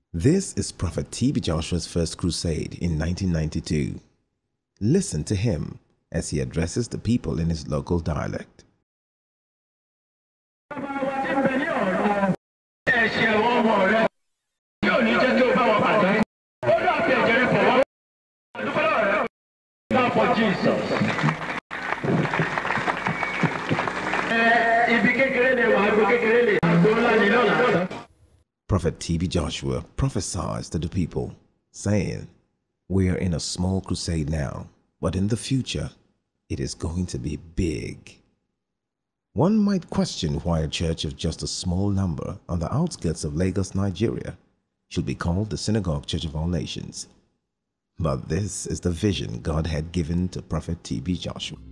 This is Prophet T.B Joshua's first crusade in 1992. Listen to him as he addresses the people in his local dialect. Prophet T.B Joshua prophesies to the people, saying, "We are in a small crusade now, but in the future, it is going to be big." One might question why a church of just a small number on the outskirts of Lagos, Nigeria, should be called the Synagogue Church of All Nations. But this is the vision God had given to Prophet T.B Joshua.